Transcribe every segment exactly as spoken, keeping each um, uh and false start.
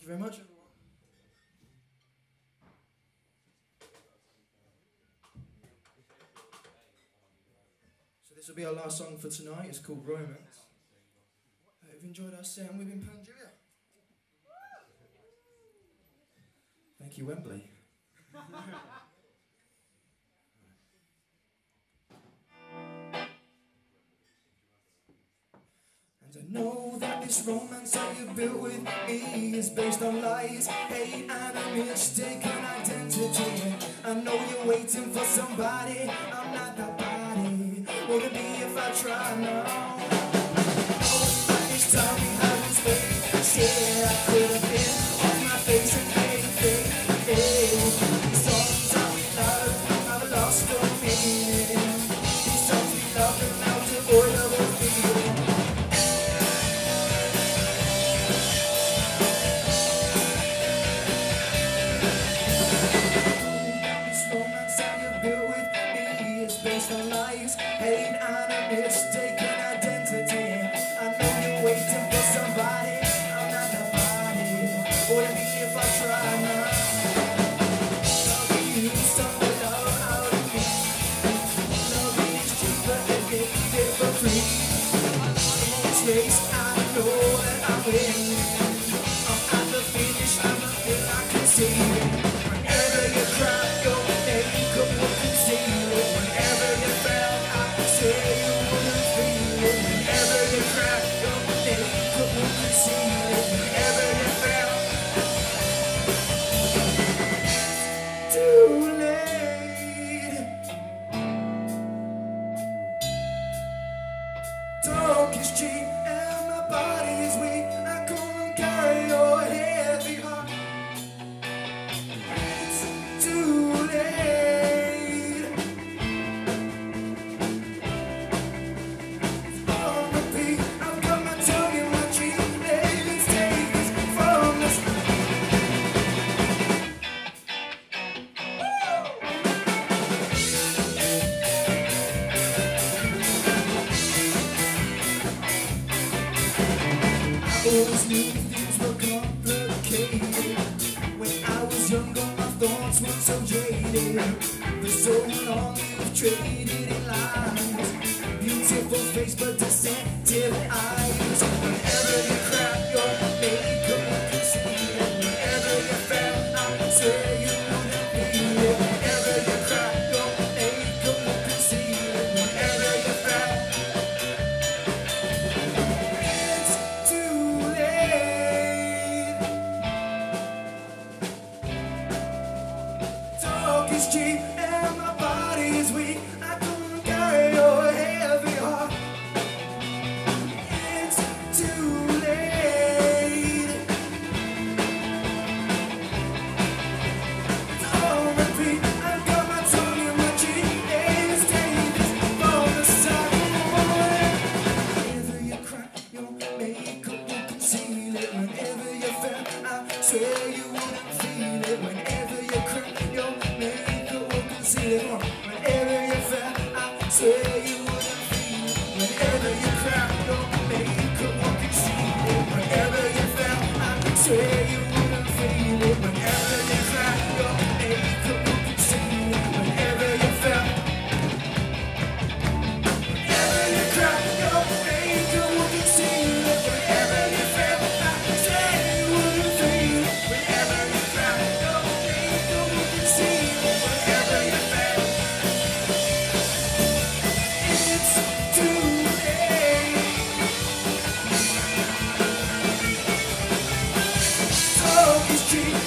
you very much, everyone. So this will be our last song for tonight. It's called Romance. I hope you've enjoyed our set and we've been Pangeria. Thank you, Wembley. And I know that this romance that you built with me is based on lies, hate and a mistaken identity. I know you're waiting for somebody, I'm not that body. Would it be if I try now? Oh, but this time we haven't spoken. Said I could have been off my face and made it fake. These songs that we love, I've lost the meaning. These songs we love are now devoid of a feeling. Based on lies, hate and a mistaken identity. I know you're waiting for somebody, I'm not that body. Would it be if I try now? Love you, stop the love out of me. Love is cheaper than getting it for free. This race, I know that I'm winning. I'm at the finish, I'm a thing I can see. Whenever you cry, your makeup will conceal it. Whenever you fell, I say you wouldn't feel it. Whenever you cry, your makeup will conceal it. Whenever you fell, too late. Talk is cheap and my body is weak. I couldn't carry your heavy heart. It's too late. On repeat, I've got my tongue in my cheek. Let's take this from the start. I always knew things were complicated. When I was younger, my thoughts were so jaded. For so long we've traded in lies. Beautiful face but deceptive eyes. Whenever you crack your makeup will conceal it. Whenever you fell, I swear you wouldn't feel it. Whenever you crack your makeup will conceal it. Whenever you fell, it's too late. Talk is cheap and my body is weak. I couldn't carry your heavy heart. It's too late. It's on repeat. I've got my tongue in my cheek. Let's take this from the start. Whenever you cry, your makeup will conceal it. Whenever you fell, I swear you wouldn't feel it. Whenever you cry, your makeup will conceal it. Whenever you fell, I swear you wouldn't feel it. Whenever you cry, your makeup will conceal it. Whenever you fell, I swear you wouldn't feel it. Whenever you cry, your makeup will conceal it. Whenever you fell, whenever you cry, your makeup will conceal it. Whenever you fell, I swear you wouldn't feel it. Whenever you cry, your makeup will conceal it. Whenever you fell, it's too late. Talk is cheap.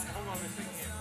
Hold on a second.